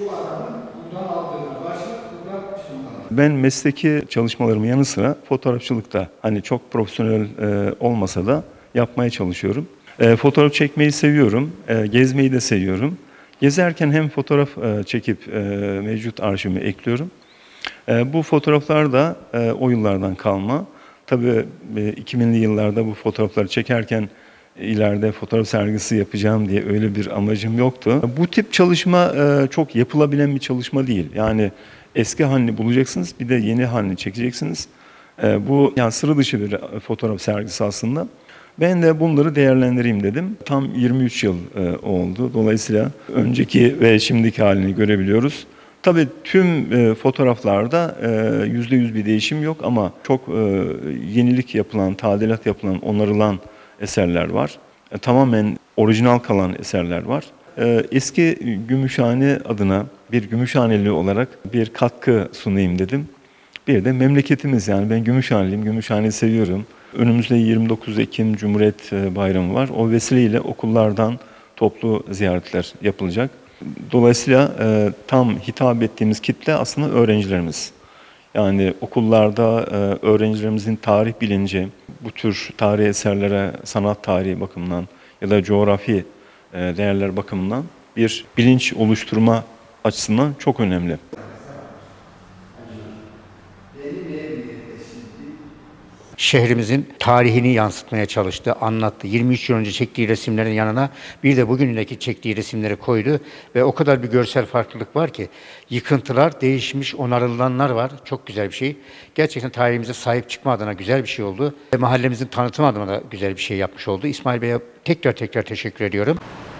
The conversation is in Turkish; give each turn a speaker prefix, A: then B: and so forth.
A: şu adamın buradan aldığına başlık, buradan sunmalar.
B: Ben mesleki çalışmalarımın yanı sıra fotoğrafçılıkta hani çok profesyonel olmasa da yapmaya çalışıyorum. Fotoğraf çekmeyi seviyorum, gezmeyi de seviyorum. Gezerken hem fotoğraf çekip mevcut arşivime ekliyorum. Bu fotoğraflar da o yıllardan kalma. Tabii 2000'li yıllarda bu fotoğrafları çekerken ileride fotoğraf sergisi yapacağım diye öyle bir amacım yoktu. Bu tip çalışma çok yapılabilen bir çalışma değil. Yani eski halini bulacaksınız, bir de yeni halini çekeceksiniz. Bu yani sıra dışı bir fotoğraf sergisi aslında. Ben de bunları değerlendireyim dedim. Tam 23 yıl oldu. Dolayısıyla önceki ve şimdiki halini görebiliyoruz. Tabii tüm fotoğraflarda %100 bir değişim yok ama çok yenilik yapılan, tadilat yapılan, onarılan eserler var. Tamamen orijinal kalan eserler var. Eski Gümüşhane adına bir Gümüşhaneli olarak bir katkı sunayım dedim. Bir de memleketimiz, yani ben Gümüşhaneliyim, Gümüşhane'yi seviyorum. Önümüzde 29 Ekim Cumhuriyet Bayramı var. O vesileyle okullardan toplu ziyaretler yapılacak. Dolayısıyla tam hitap ettiğimiz kitle aslında öğrencilerimiz. Yani okullarda öğrencilerimizin tarih bilinci, bu tür tarihi eserlere sanat tarihi bakımından ya da coğrafi değerler bakımından bir bilinç oluşturma açısından çok önemli.
C: Şehrimizin tarihini yansıtmaya çalıştı, anlattı. 23 yıl önce çektiği resimlerin yanına bir de bugünündeki çektiği resimleri koydu ve o kadar bir görsel farklılık var ki yıkıntılar, değişmiş, onarılanlar var. Çok güzel bir şey. Gerçekten tarihimize sahip çıkma adına güzel bir şey oldu. Ve mahallemizin tanıtım adına da güzel bir şey yapmış oldu. İsmail Bey'e tekrar teşekkür ediyorum.